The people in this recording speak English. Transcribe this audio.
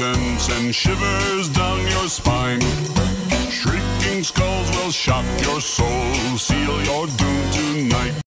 and send shivers down your spine. Shrieking skulls will shock your soul, seal your doom tonight.